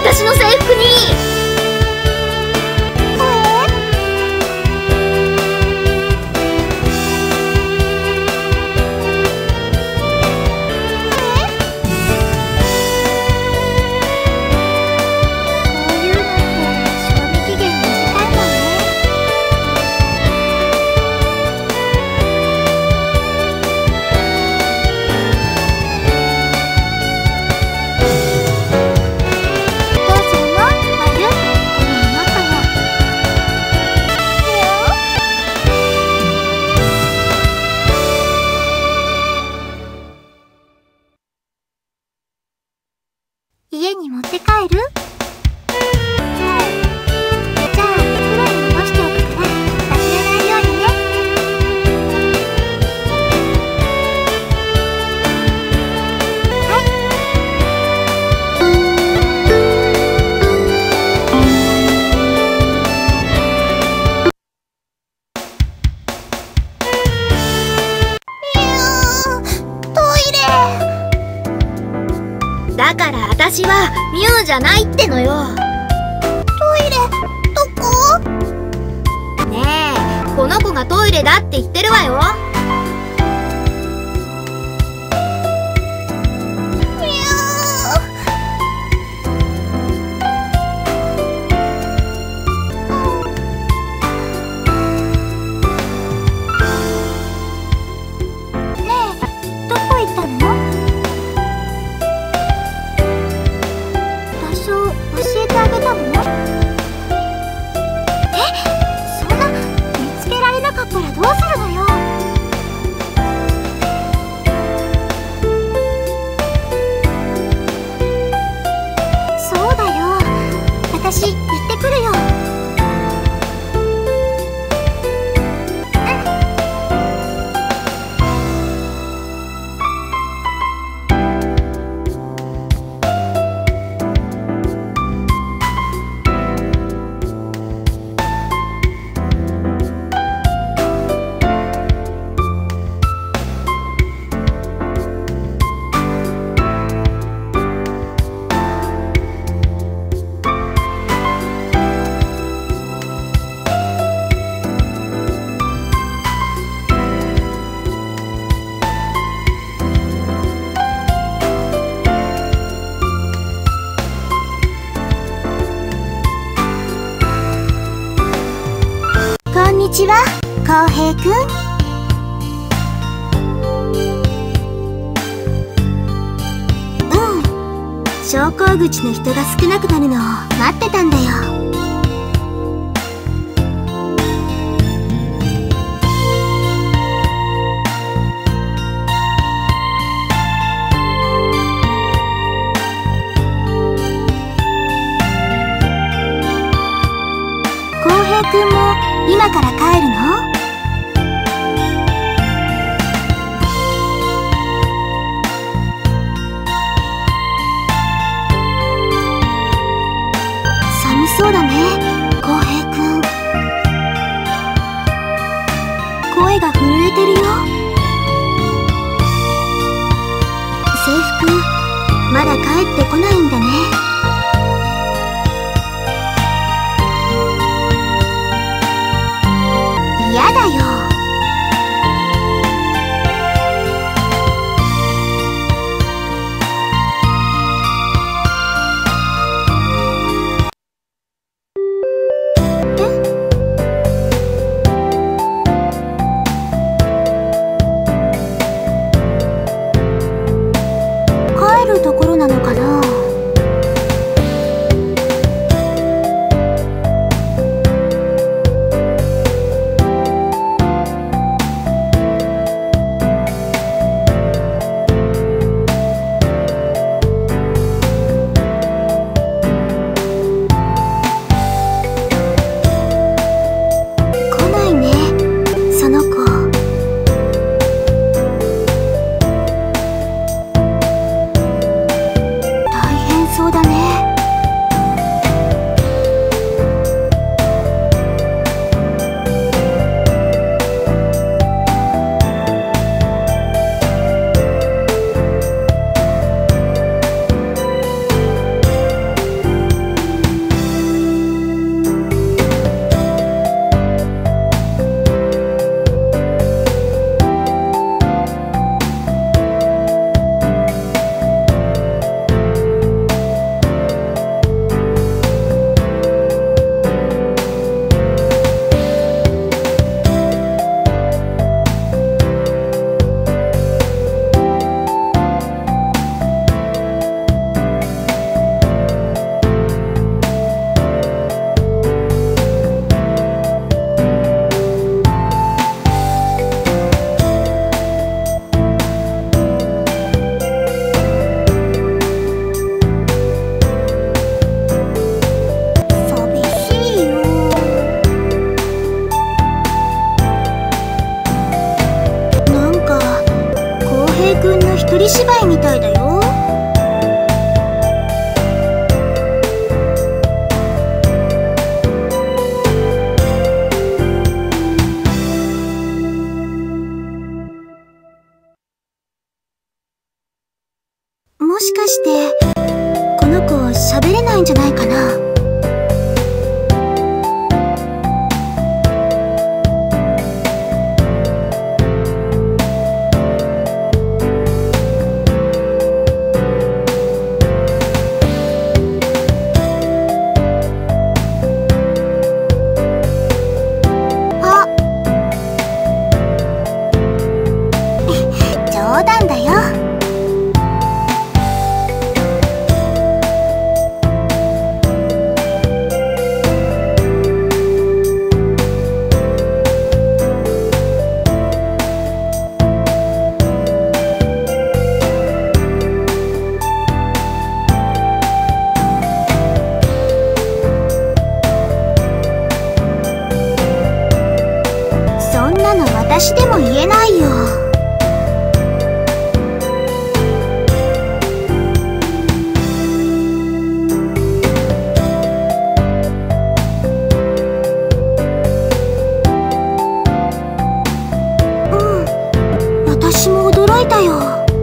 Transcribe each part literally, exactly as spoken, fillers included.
私の制服に。 家に持って帰る？じゃあ袋に戻しておくから忘れないようにね。はい。トイレ。 だから私はミュウじゃないってのよ。 トイレどこ？ ねえ、この子がトイレだって言ってるわよ。 ねえ、どこ行ったの？教えてあげたの？え、そんな見つけられなかったらどうするのよ。そうだよ、私行ってくるよ。こんにちは、こうへいくん。うん、昇降口の人が少なくなるのを待ってたんだよ。こうへいくんも今から帰るの？寒そうだね、こうへいくん。声が震えてるよ。制服、まだ帰ってこないんだね。やだよ。帰るところなのかな？ 一人芝居みたいだよ。もしかしてこの子喋れないんじゃないかな。あ、冗談だよ。そんなの私でも言えないよ。うん、私も驚いたよ。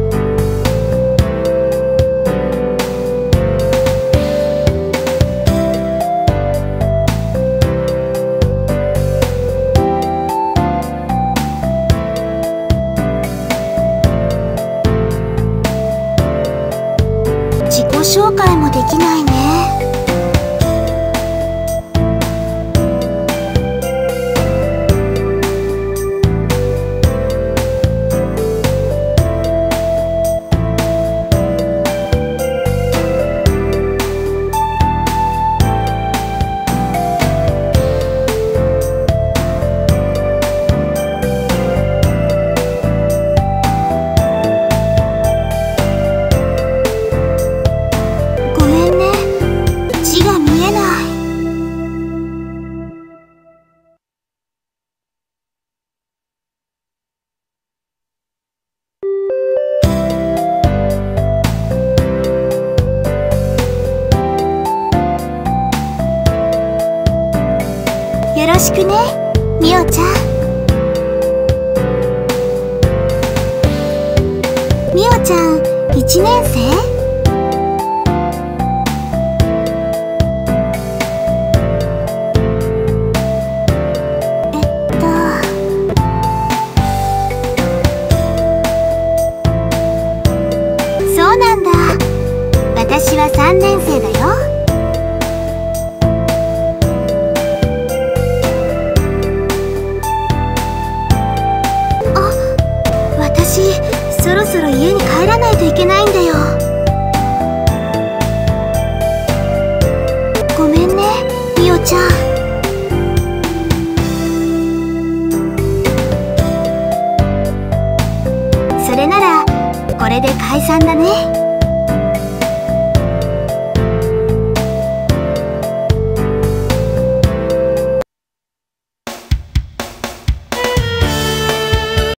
自己紹介もできないね。ごめんね、字が見えない。よろしくね、みおちゃん。みおちゃん、いちねん生？えっとそうなんだ。私はさんねん生だよ。私、そろそろ家に帰らないといけないんだよ。ごめんね、みおちゃん。それならこれで解散だね。